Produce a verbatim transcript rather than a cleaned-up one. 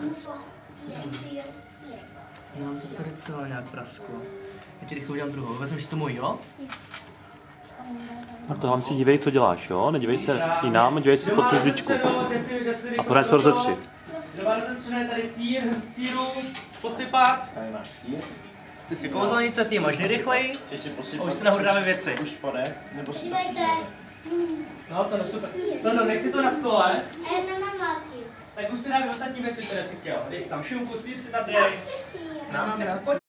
prasklo. Nám to tady celé nějak prasklo. Já ti rychle udělám druhou. Vezmeš si to můj, jo? Marto, hlavně si dívej, co děláš, jo? Nedívej se i nám, dívej se pod tu žličku. A pořád se rozotři. Doma rozotřené tady sír, hrst síru, posypat. Tady máš sír. Ty si kouzelnice, ty máš nejrychleji. Chci si posypat. A už si nahoru dáme věci. Už pade, nebo si Dívejte. No, to je super. Tono, nech si to na stole. A já nemám láci. Tak už si dáme ostatní věci, které jsi chtěl. Dej si tam šunku, sír si tam dej. Chci sír. No,